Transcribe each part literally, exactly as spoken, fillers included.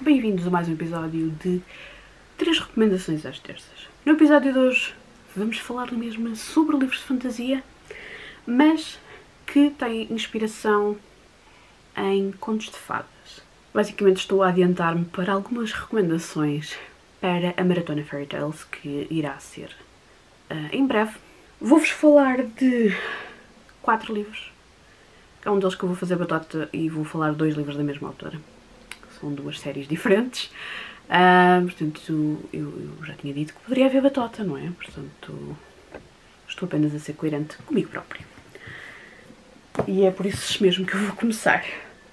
bem-vindos a mais um episódio de três recomendações às terças. No episódio de hoje vamos falar mesmo sobre livros de fantasia, mas que têm inspiração em contos de fadas. Basicamente estou a adiantar-me para algumas recomendações para a Maratona Fairy Tales, que irá ser uh, em breve. Vou-vos falar de quatro livros. É um deles que eu vou fazer batota e vou falar de dois livros da mesma autora. São duas séries diferentes. Uh, portanto, eu, eu já tinha dito que poderia haver batota, não é? Portanto, estou apenas a ser coerente comigo própria. E é por isso mesmo que eu vou começar.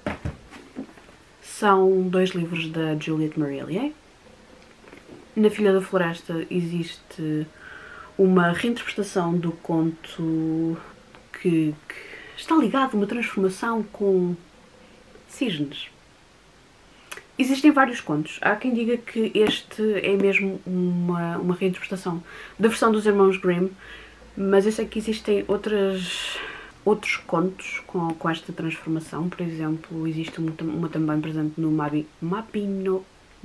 São dois livros da Juliette Marillier. Na Filha da Floresta existe uma reinterpretação do conto que, que está ligado a uma transformação com cisnes. Existem vários contos. Há quem diga que este é mesmo uma, uma reinterpretação da versão dos irmãos Grimm, mas eu sei que existem outras, outros contos com, com esta transformação. Por exemplo, existe uma, uma também presente no Mabinogion.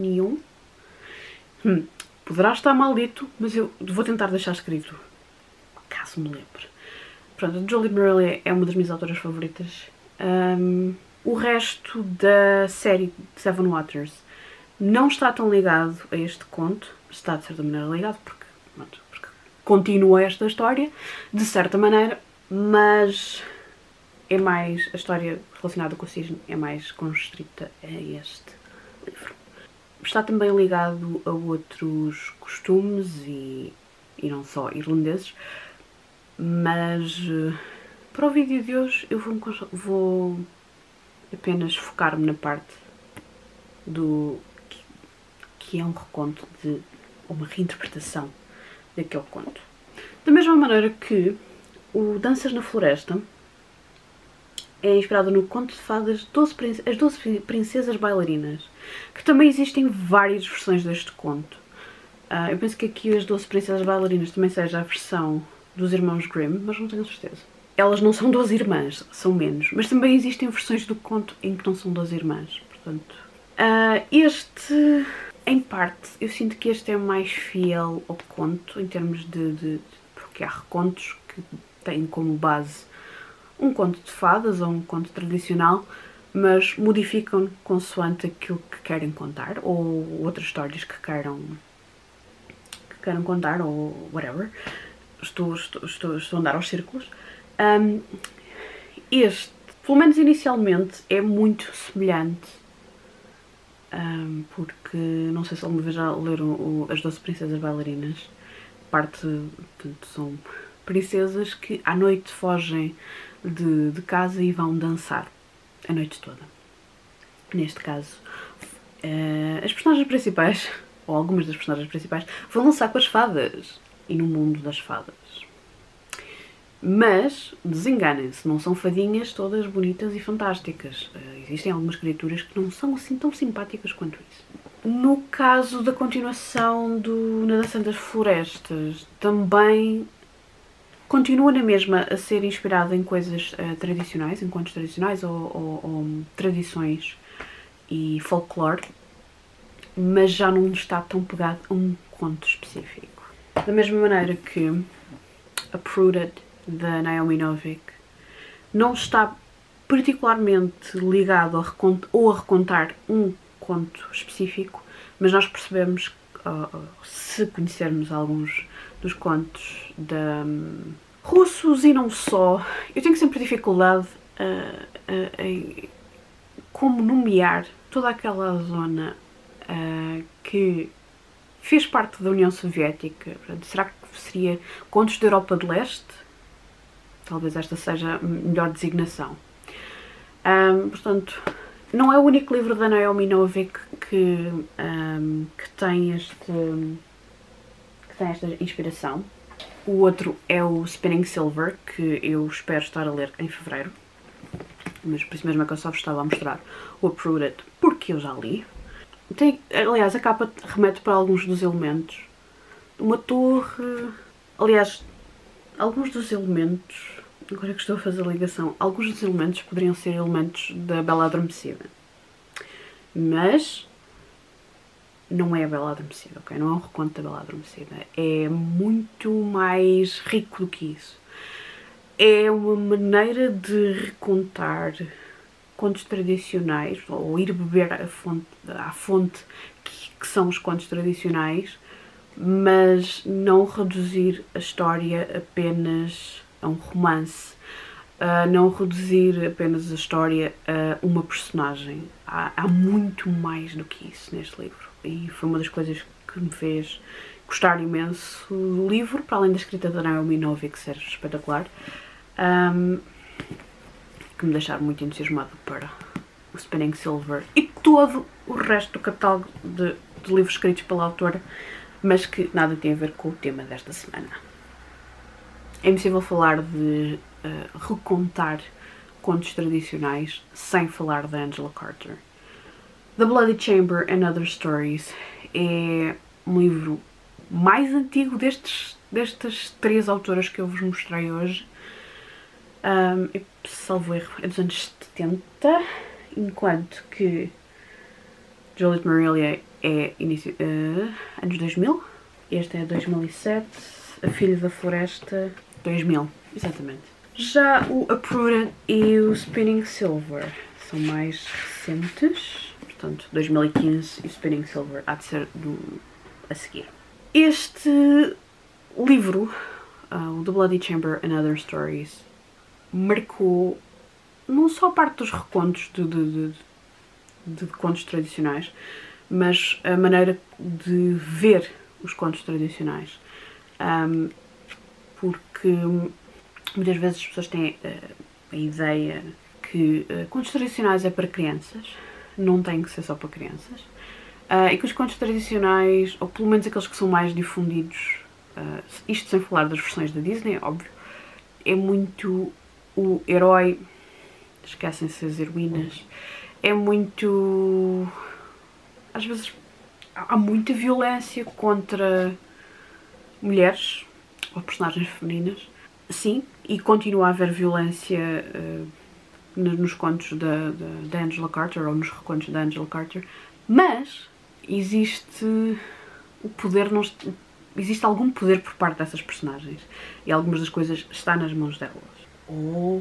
Hum, poderá estar mal dito, mas eu vou tentar deixar escrito, caso me lembre. Pronto, a Juliette Marillier é uma das minhas autoras favoritas. Um, O resto da série Seven Waters não está tão ligado a este conto. Está de certa maneira ligado porque, porque continua esta história, de certa maneira, mas é mais, a história relacionada com o cisne é mais constrita a este livro. Está também ligado a outros costumes e, e não só irlandeses, mas para o vídeo de hoje eu vou, vou apenas focar-me na parte do que, que é um reconto de uma reinterpretação daquele conto. Da mesma maneira que o Danças na Floresta é inspirado no conto de fadas doze, As Doze Princesas Bailarinas, que também existem várias versões deste conto. Uh, eu penso que aqui As Doze Princesas Bailarinas também seja a versão dos irmãos Grimm, mas não tenho certeza. Elas não são doze irmãs, são menos, mas também existem versões do conto em que não são doze irmãs, portanto. Uh, este, em parte, eu sinto que este é mais fiel ao conto, em termos de, de, de... porque há recontos que têm como base um conto de fadas ou um conto tradicional, mas modificam consoante aquilo que querem contar, ou outras histórias que queiram, que queiram contar, ou whatever. Estou, estou, estou, estou a andar aos círculos. Um, este, pelo menos inicialmente, é muito semelhante, um, porque não sei se alguma vez já leram o, As Doze Princesas Bailarinas. Parte, portanto, são princesas que à noite fogem de, de casa e vão dançar a noite toda. Neste caso, uh, as personagens principais, ou algumas das personagens principais, vão dançar com as fadas e no mundo das fadas. Mas, desenganem-se, não são fadinhas todas bonitas e fantásticas. Uh, existem algumas criaturas que não são assim tão simpáticas quanto isso. No caso da continuação do Na Dança das Florestas, também continua na mesma a ser inspirada em coisas uh, tradicionais, em contos tradicionais ou, ou, ou tradições e folclore, mas já não está tão pegado a um conto específico. Da mesma maneira que Uprooted, da Naomi Novik, não está particularmente ligado a recont ou a recontar um conto específico, mas nós percebemos, uh, se conhecermos alguns dos contos da um, russos e não só, eu tenho sempre dificuldade uh, uh, em como nomear toda aquela zona uh, que fez parte da União Soviética. Será que seria contos da Europa de Leste? Talvez esta seja a melhor designação. Um, portanto, não é o único livro da Naomi Novik que, um, que, tem este, que tem esta inspiração. O outro é o Spinning Silver, que eu espero estar a ler em fevereiro. Mas por isso mesmo é que eu só vos estava a mostrar o Uprooted, porque eu já li. Tem, aliás, a capa remete para alguns dos elementos. Uma torre... Aliás, alguns dos elementos... Agora que estou a fazer a ligação, alguns dos elementos poderiam ser elementos da Bela Adormecida. Mas não é a Bela Adormecida, ok? Não é um reconto da Bela Adormecida. É muito mais rico do que isso. É uma maneira de recontar contos tradicionais, ou ir beber à fonte, à fonte que, que são os contos tradicionais, mas não reduzir a história apenas a um romance, uh, não reduzir apenas a história a uma personagem. Há, há muito mais do que isso neste livro, e foi uma das coisas que me fez gostar imenso do livro, para além da escrita da Naomi Novik ser espetacular, um, que me deixaram muito entusiasmado para o Spinning Silver e todo o resto do catálogo de, de livros escritos pela autora, mas que nada tem a ver com o tema desta semana. É impossível falar de uh, recontar contos tradicionais sem falar de Angela Carter. The Bloody Chamber and Other Stories é um livro mais antigo destes, destas três autoras que eu vos mostrei hoje. Um, eu, salvo erro, é dos anos setenta, enquanto que Joliet Marília é início, uh, anos dois mil. Este é dois mil e sete, A Filha da Floresta, dois mil, exatamente. Já o Uprooted e o Spinning Silver são mais recentes, portanto dois mil e quinze, e o Spinning Silver há de ser do, a seguir. Este livro, uh, o The Bloody Chamber and Other Stories, marcou não só a parte dos recontos de, de, de, de contos tradicionais, mas a maneira de ver os contos tradicionais. Um, porque muitas vezes as pessoas têm uh, a ideia que uh, contos tradicionais é para crianças, não tem que ser só para crianças, uh, e que os contos tradicionais, ou pelo menos aqueles que são mais difundidos, uh, isto sem falar das versões da Disney, óbvio, é muito o herói, esquecem-se as heroínas, é muito... às vezes há muita violência contra mulheres ou personagens femininas, sim, e continua a haver violência uh, nos contos da, da, da Angela Carter ou nos recontos da Angela Carter, mas existe o poder, não, existe algum poder por parte dessas personagens e algumas das coisas está nas mãos delas. Ou,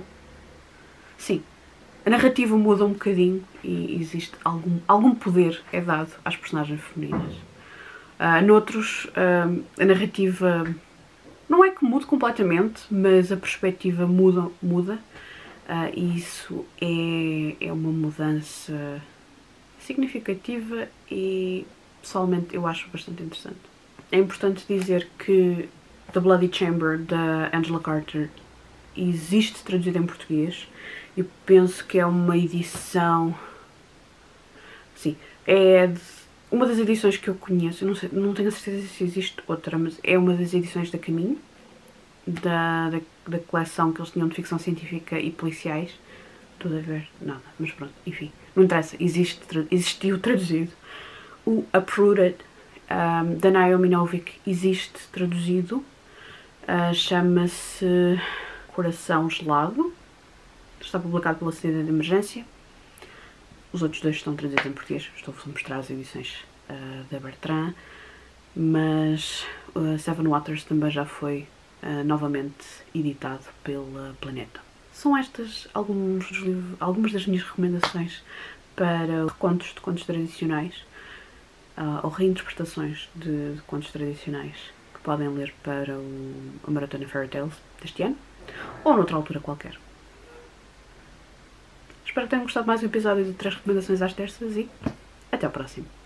sim, a narrativa muda um bocadinho e existe algum, algum poder é dado às personagens femininas. Uh, noutros, uh, a narrativa não é que mude completamente, mas a perspectiva muda, muda uh, e isso é, é uma mudança significativa e, pessoalmente, eu acho bastante interessante. É importante dizer que The Bloody Chamber, da Angela Carter, existe traduzida em português. Eu penso que é uma edição... Sim, é uma das edições que eu conheço, não sei, não tenho a certeza se existe outra, mas é uma das edições da Caminho, da, da, da coleção que eles tinham de ficção científica e policiais. Tudo a ver? Nada, mas pronto, enfim, não interessa, existe, existiu traduzido. O Uprooted, um, da Naomi Novik, existe traduzido, uh, chama-se Coração Gelado, está publicado pela Saída de Emergência. Os outros dois estão traduzidos em português, estou-vos a mostrar as edições uh, da Bertrand, mas uh, Seven Waters também já foi uh, novamente editado pela Planeta. São estas alguns dos livros, algumas das minhas recomendações para contos de contos tradicionais, uh, ou reinterpretações de, de contos tradicionais que podem ler para o, a Maratona Fairy Tales deste ano, ou noutra altura qualquer. Espero que tenham gostado de mais um episódio de três recomendações às terças e até ao próximo.